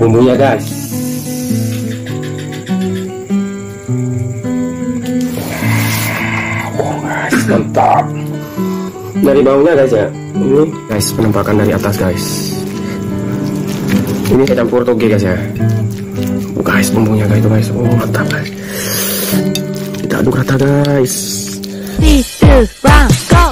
bumbunya guys. Oh guys, mantap. Dari bawahnya guys ya. Ini guys penampakan dari atas guys. Ini saya campur toge guys ya. Oh guys, bumbunya guys itu guys. Oh mantap guys. Kita aduk rata guys. 3, 2, 1, go.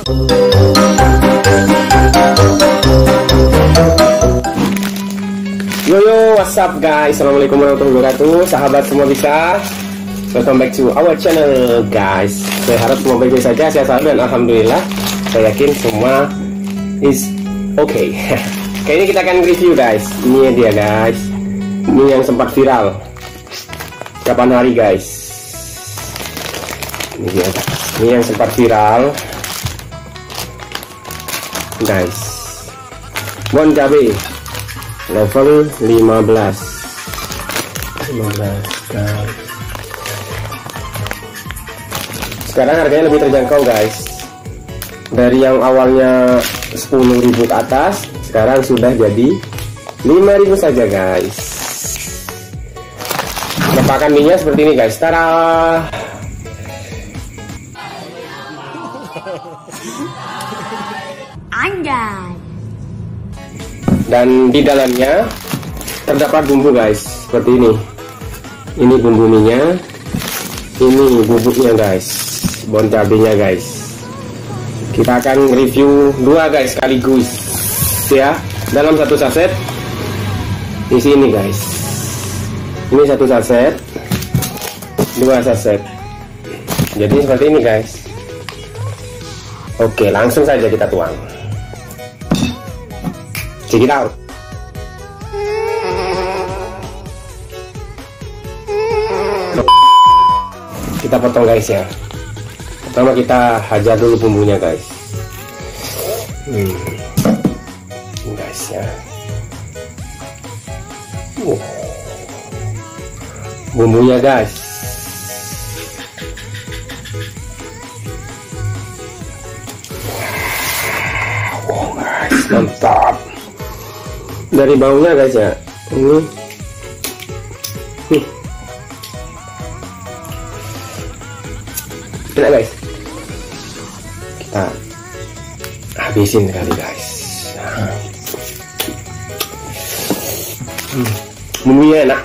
Yo yo, what's up guys? Assalamualaikum warahmatullahi wabarakatuh. Sahabat semua bisa. Welcome back to our channel guys. Saya harap semua baik-baik saja, sehat selalu dan alhamdulillah. Saya yakin semua is okay. Kali ini kita akan review guys. Ini dia guys. Ini yang sempat viral. Kapan hari guys? Ini dia. Ini yang sempat viral guys. Bon cabe level 15 guys. Sekarang harganya lebih terjangkau guys. Dari yang awalnya 10.000 ke atas, sekarang sudah jadi 5.000 saja guys. Penampakan minyak seperti ini guys. Tara. Anjay. Dan di dalamnya terdapat bumbu guys, seperti ini. Ini bumbu minyak, ini bubuknya guys, bon cabenya guys. Kita akan review dua guys sekaligus ya, dalam satu saset. Di sini guys, ini satu saset, dua saset. Jadi seperti ini guys. Oke, langsung saja kita tuang. Check it out. Kita potong guys ya. Pertama kita hajar dulu bumbunya guys. Guys ya. Bumbunya guys. Oh guys, mantap. Dari baunya guys ya. Ini. Enak guys. Kita habisin kali guys. Bumbunya enak.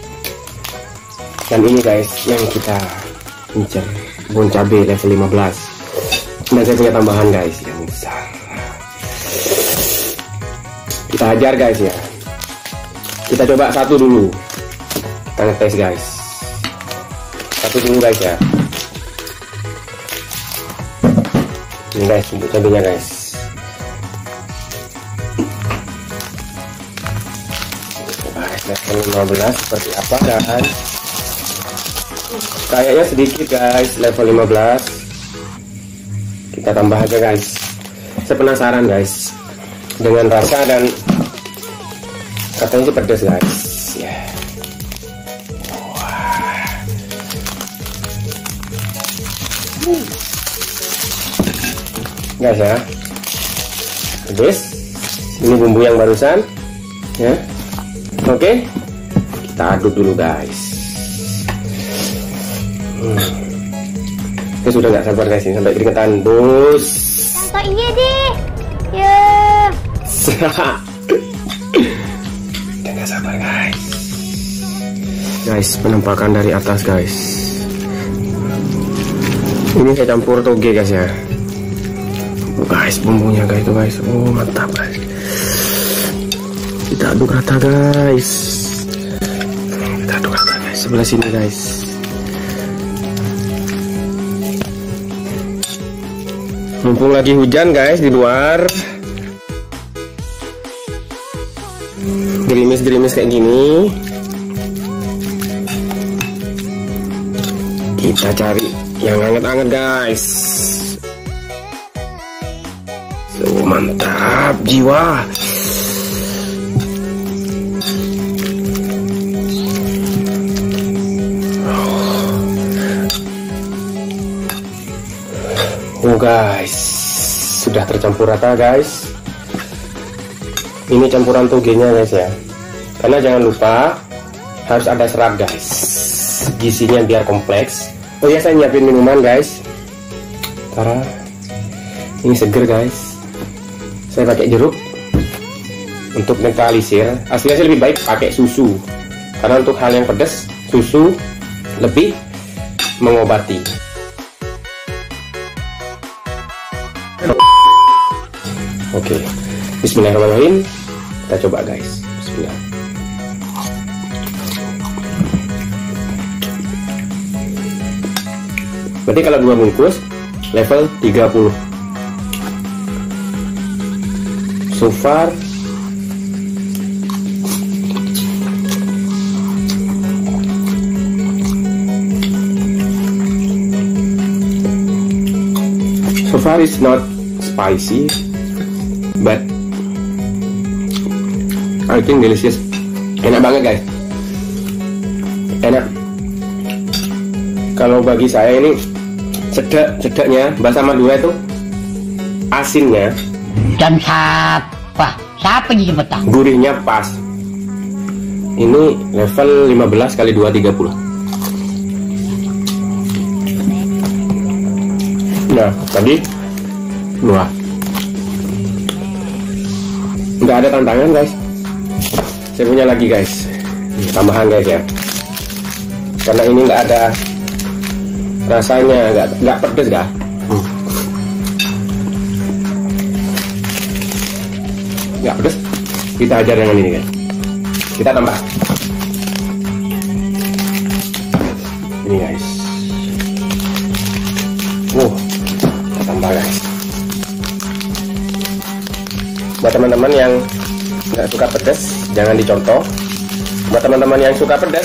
Dan ini guys yang kita incer, bon cabe level 15. Dan saya punya tambahan guys yang besar. Kita hajar guys ya. Kita coba satu dulu. Kita ngetes guys. Satu dulu guys ya. Ini guys bumbu cabenya guys. Guys, level 15 seperti apa guys? Kayaknya sedikit guys, level 15. Kita tambah aja guys. Saya penasaran guys dengan rasa dan katanya sih pedas guys ya. Guys ya, pedas. Ini bumbu yang barusan ya. Oke, kita aduk dulu guys. Saya sudah nggak sabar guys ini sampai keringetan bos. Contoh iya deh. Ya. Udah nggak sabar guys. Guys, penampakan dari atas guys. Ini saya campur toge guys ya. Oh guys, bumbunya guys itu guys. Oh mantap guys. Kita aduk rata guys. Kita aduk rata guys. Sebelah sini guys. Mumpung lagi hujan guys di luar, gerimis-gerimis kayak gini, kita cari yang hangat-hangat guys. So mantap jiwa. Oh guys, sudah tercampur rata guys. Ini campuran togenya guys ya. Karena jangan lupa harus ada serat guys, gizinya biar kompleks. Oh ya, saya nyiapin minuman guys. Tara, ini seger guys. Saya pakai jeruk untuk netralisir. Aslinya sih lebih baik pakai susu, karena untuk hal yang pedas susu lebih mengobati. Oke, bismillahirrahmanirrahim. Kita coba guys. Bismillah. Berarti kalau 2 bungkus level 30. So far it's not spicy, but I think delicious. Enak banget guys, enak. Kalau bagi saya ini sedeknya bahasa Madura itu asinnya dan siapa disebut? Gurihnya pas. Ini level 15 kali 2 30. Nah tadi wah, nggak ada tantangan guys. Saya punya lagi guys, tambahan guys ya, karena ini nggak ada rasanya, nggak pedes dah. Nggak pedes, kita ajar dengan ini guys. Kita tambah ini guys. Kita tambah guys. Buat teman-teman yang nggak suka pedas jangan dicontoh. Buat teman-teman yang suka pedas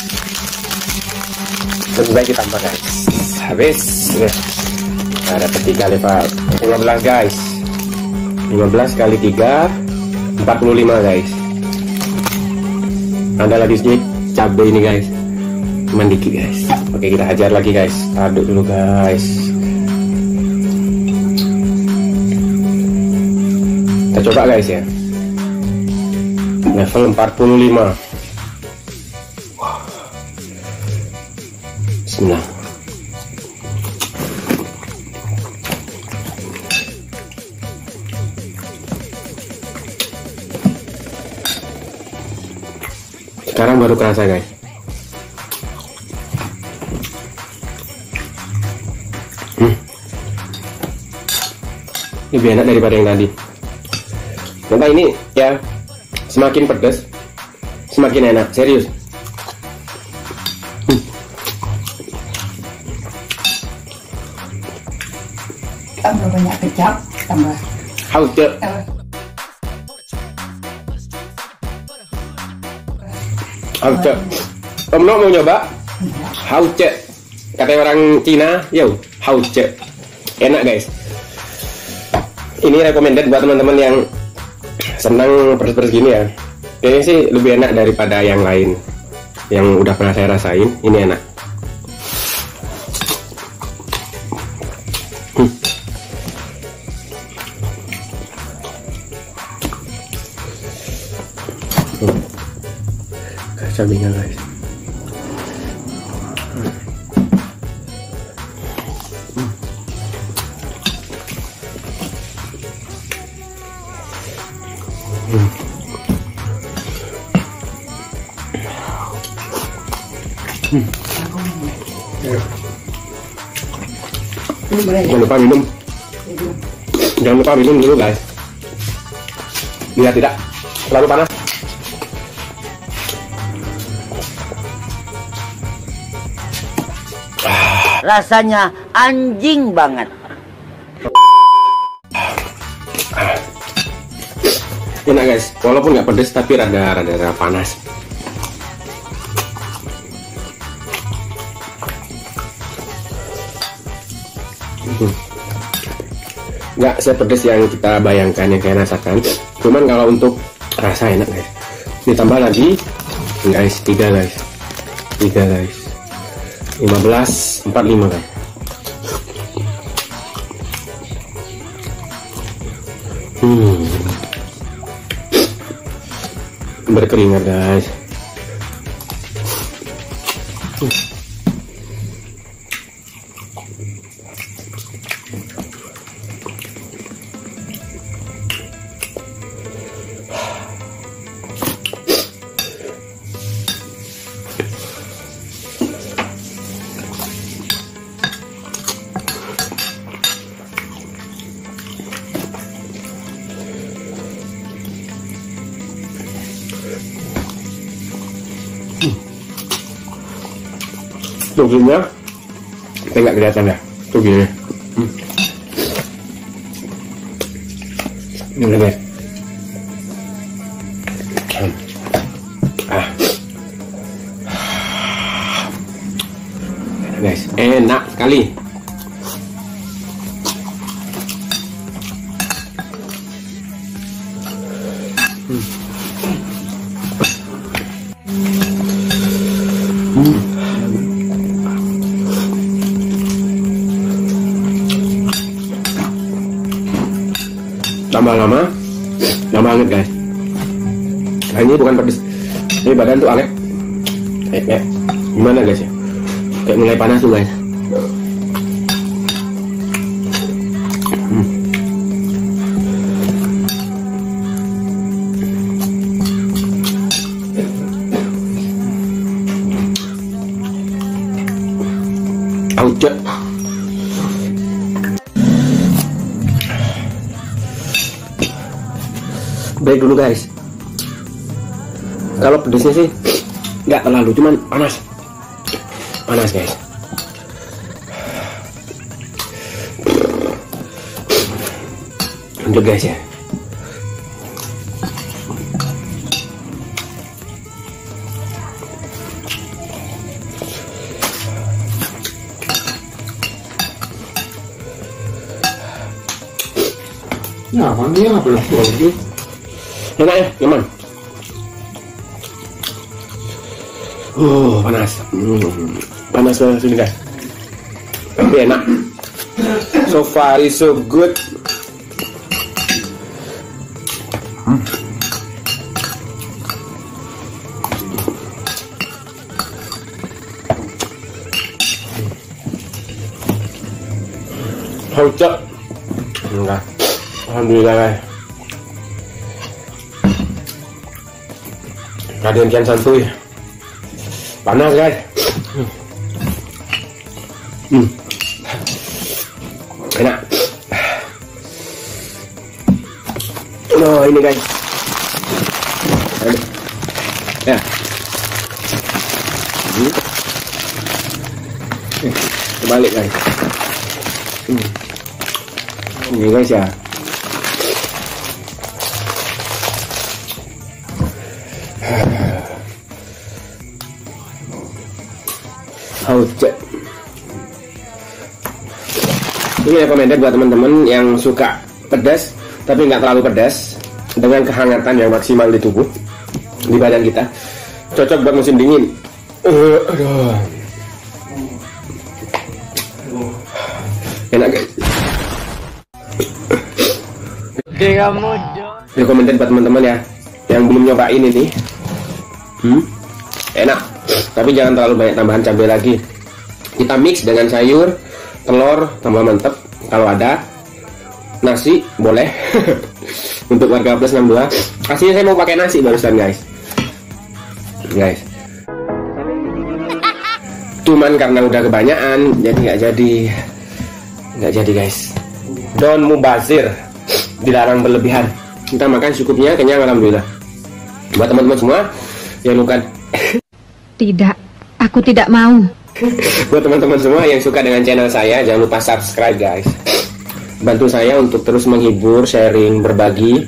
lebih baik ditambah guys. Habis ada ketiga level 15 guys. 15 kali 3 45 guys. Ada lagi sedikit cabai ini guys, cuman dikit guys. Oke, kita hajar lagi guys. Aduk dulu guys. Kita coba guys ya, level 45. Bismillah. Sekarang baru kerasa guys. Lebih enak daripada yang tadi. Entah ini ya, semakin pedas semakin enak, serius. Tambah banyak kecap, tambah Hauce. Hauce. Om No mau nyoba? Hauce. Kata orang Cina, yo, hauce. Enak guys. Ini recommended buat teman-teman yang senang pedas-pedas gini ya. Ini sih lebih enak daripada yang lain yang udah pernah saya rasain. Ini enak. Cabenya guys. Jangan lupa minum. Jangan lupa minum dulu guys. Biar tidak terlalu panas. rasanya anjing banget. Enak guys, walaupun nggak pedes tapi rada panas. Nggak sepedes yang kita bayangkan, yang kayak rasakan. Cuman kalau untuk rasa enak guys. Ditambah lagi guys, 3 guys, 15, 45 guys. berkeringat guys. Tuh gini, nggak kelihatan ya? Tuh gini. Ini udah guys. Guys, enak sekali. Tambah lama, lama banget guys. Nah, ini bukan pedes, ini badan tuh anget. Kayak gimana guys ya? Kayak mulai panas tuh guys. Aucet. Break dulu guys. Kalau pedesnya sih nggak terlalu, cuman panas guys. Lanjut guys ya. Nah, ini apa lagi? Enak ya, nyaman. Panas. Panas banget sini guys. Tapi enak. So far is so good. Hocok. Enggak. Alhamdulillah guys. Raden Kian Santuy. Panas guys. Enak. Oh ini guys. Ya. Kebalik guys. Ini guys ya. Haucet. Ini recommended buat teman-teman yang suka pedas tapi nggak terlalu pedas, dengan kehangatan yang maksimal di tubuh, di badan kita. Cocok buat musim dingin. Aduh. Enak guys. Recommended buat teman-teman ya yang belum nyobain ini. Enak, tapi jangan terlalu banyak tambahan cabai lagi. Kita mix dengan sayur, telur, tambah mantep. Kalau ada nasi boleh. Untuk warga plus 62. Aslinya saya mau pakai nasi barusan guys. Cuman karena udah kebanyakan, jadi nggak jadi guys. Don't mubazir, dilarang berlebihan. Kita makan cukupnya, kenyang alhamdulillah. Buat teman-teman semua yang luka. Tidak, aku tidak mau. Buat teman-teman semua yang suka dengan channel saya, jangan lupa subscribe guys. Bantu saya untuk terus menghibur, sharing, berbagi.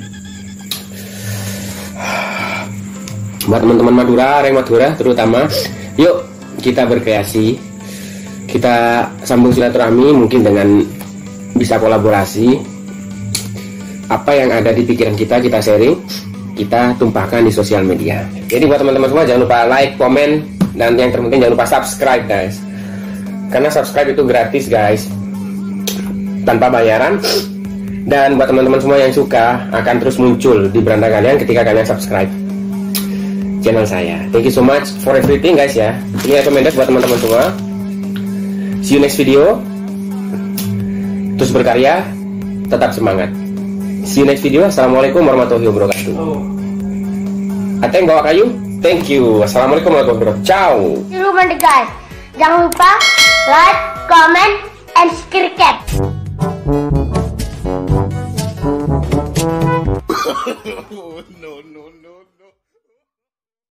Buat teman-teman Madura, Reng Madura terutama, yuk kita berkreasi. Kita sambung silaturahmi mungkin dengan bisa kolaborasi. Apa yang ada di pikiran kita sharing, kita tumpahkan di sosial media. Jadi buat teman-teman semua jangan lupa like, komen, dan yang terpenting jangan lupa subscribe guys. Karena subscribe itu gratis guys, tanpa bayaran. Dan buat teman-teman semua yang suka, akan terus muncul di beranda kalian ketika kalian subscribe. channel saya. Thank you so much for everything guys ya. Ini recommended buat teman-teman semua. See you next video. Terus berkarya, tetap semangat. See you next video. Assalamualaikum warahmatullahi wabarakatuh. Ateng bawa kayu. Thank you. Assalamualaikum warahmatullahi wabarakatuh. Ciao. See you guys. Jangan lupa like, comment, and subscribe. No.